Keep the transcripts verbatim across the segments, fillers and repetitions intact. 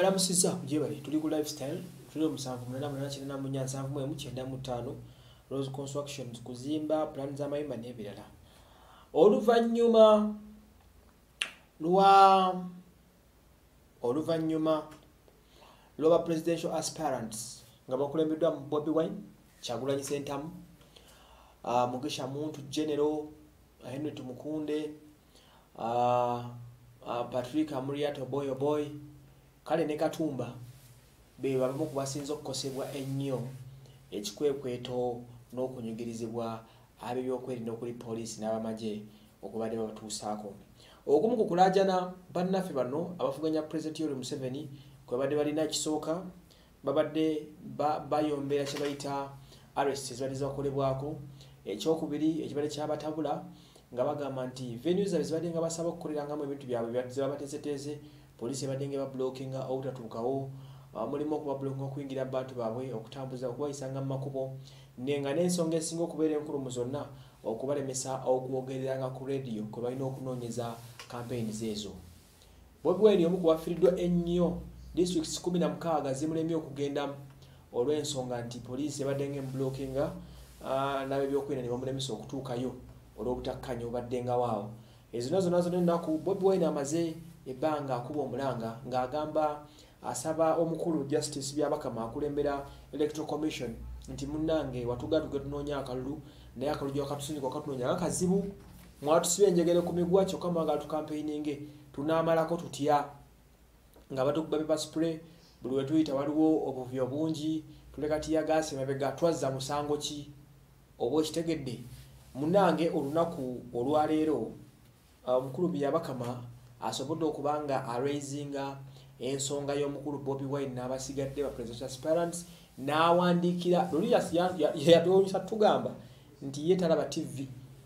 Mbalamusiza kujebale tuli ku lifestyle tuli musanvu munana munana kinana munya nsanvu mu kyenda mu ttaano Rose Constructions kuzimba plan za mayimba n'ebirala. Oluvanyuma lwa oluvanyuma lwa presidential aspirants nga bakulembeddwa mu Bobi Wine, Kyagulanyi Ssentamu, uh, Mugisha Muntu General, Henry Tumukunde, uh, uh, Patrick Amuriato Boyo Boy, kale ne Katumba be babamu kubasinza okukosebwa ennyo ekikwekweto n'okunyigirizibwa ab'ebyokwerinda okuli poliisi n'abamaje okubadde babatuusaako. Okumu ku kulaajana bannaffe bano abafuganya President Yoweri Museveni kwe badde balina ekisooka babadde bayombera kye bayita arrests ezibadde zibakolebwako. Ekyokubiri ekibadde kyabatabula nga bagamba nti venues ezibadde nga basaba okukolerangamu ebintu byabwe zibabateeseteeze, poliisi ebadde nga bablockinga obutatuukawo, mulimu okuba blockinga okuyingira abantu baabwe okutambuza okubayisanga mu makubo nenga n'ensonga esinga okubeera enkulu mu zonna okubalemesa okwogereranga ku radio kwe balina okunoonyeza campaigns ezo. Bobi Wine omu ku bafiiriddwa ennyo districts kumi na mukaaga zimulemye okugenda olw'ensonga nti poliisi ebadde ng'emublockinga uh, n'ab'ebyokwerinda ne bamulemesa okutuukayo olw'obutakkanya obaddenga waawo. Ezo zonna zonna ennaku Bobi Wine amaze ebbanga akuba omulanga ng'agamba asaba omukulu Justice Byabakama akulembera Electoral Commission nti munnange watugatuge tunoonya akalulu naye akalulu akatusindika okatunoonya akazibu mwatusiba enjegere ku migwa kyokka mwagala tukampeininge tunaamalako tutya nga batukuba pepper spray buli we tuyita waliwo obuvyo bungi tuleka tiyagaasi emabega twazza musango ki oba okitegedde munnange olunaku olwaleero omukulu Byabakama asobodde okubanga araisinga ensonga y'omukulu Bobi Wine n'abasigadde ba presidential aspirants n'awandiikira luli yatwewuunyisa tugamba nti ye talaba T V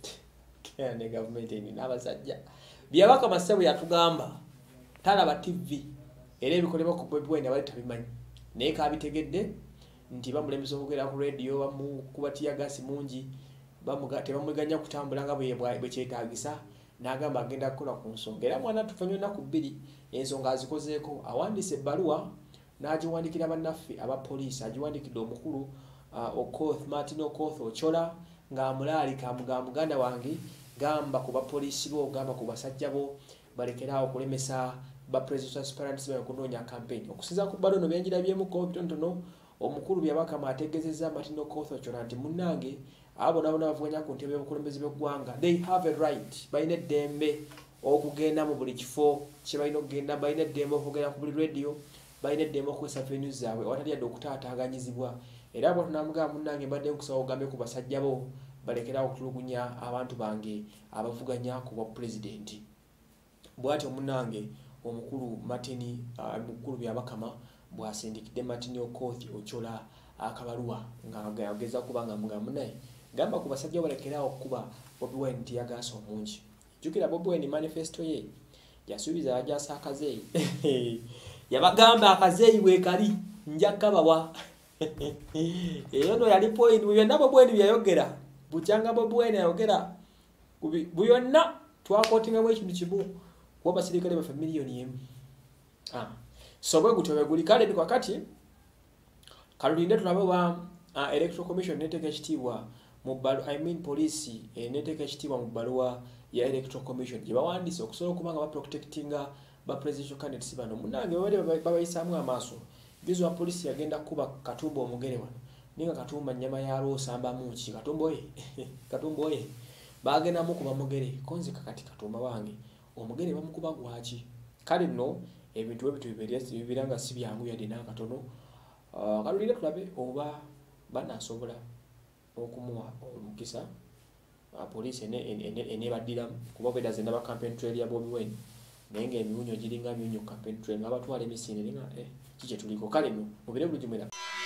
ne gavumenti eni n'abasajja Byabakama ssebo yatugamba talaba T V era ebikolebwa ku Bobi Wine abali tabimanyi naye kaabitegedde nti bamulemesa okugera ku radio bamukuba tiyagaasi mungi tebamweganya kutambula nga bwe kyetaagisa n'agamba agenda kukola ku nsonga era mwana tufanye ennaku bbiri ensonga azikozeeko awandiise ebbaluwa n'agiwandikira bannaffe aba poliisi agiwandikidde omukulu uh, Okoth Martin Okoth Ochola ng'amulaalika amugamba muganda wange gamba ku bapoliisi bo gamba ku basajja bo balekeraawo okulemesa ba presidential aspirants bayo kunoonya campaign. Okusinza ku bbaluwa no byenjirabyemuko bitonotono omukulu Byabakama ategeezezza Martin Okoth Ochola nti munnange abo nabo n'abavuganya ku ntebe y'obukulembeze bw'eggwanga they have a right balina eddembe okugenda mu buli kifo kye balina okugenda balina eddembe okugenda ku buli radio balina eddembe okukozesa venues zaabwe awatali yadde okutaataaganyizibwa era bw'atyo n'amugamba munnange mbadde nkusaba ogambe ku basajja bo balekerawo okutulugunya abantu bange abavuganya ku bwa pulezidenti. Bw'atyo munnange omukulu Martin uh, mukulu Byabakama bw'asindikidde Martin Okoth Ochola akabaluwa ng'ageza kubanga mugamba naye gamba ku basajja balekerawo okuba Bobi Wine tiyagaasa omungi. Jjukira Bobi Wine manifesto ye yasuubiza ajaasa akazeeyi yabagamba akazeeyi weekali nja kabawa eyo no yali point byonna Bobi Wine byayogera bukyanga Bobi Wine yayogera byonna twakootingamu ekintu kimu kuba basirikale bafe miliyoni emu. ah. So bwe gutyo bwe guli kale ni wakati kalulinde tulabe ba uh, Electoral Commission neteka ekitiibwa mu bbaluwa I mean police e neteka ekitiibwa mu bbaluwa ya Electoral Commission gye bawandiise okusobola okuba nga baprotectinga ba presidential candidates bano munnange babadde babayisaamu amaaso. Gizo wa police yagenda kuba Katumba omugere wano ninga Katumba nnyama ya lw'osamba muki Katumba oye Katumba oye bagenda mukuba mugere konzi kakati Katumba wange omugere bamukuba gwaki kale nno ebintu ebitu bibiranga si byangu yadde n'akatono. Uh, kalulire tulabe oba banaasobola okumuwa omukisa uh, poliisi eneebaddira kuba bweda zenda ba campaign trail ya Bobi Wine naye ng'emiwunyo giringa miwunyo campaign trail nga batwala emisinde nga eh, kiki tuliko kale nno mubire buli jumera.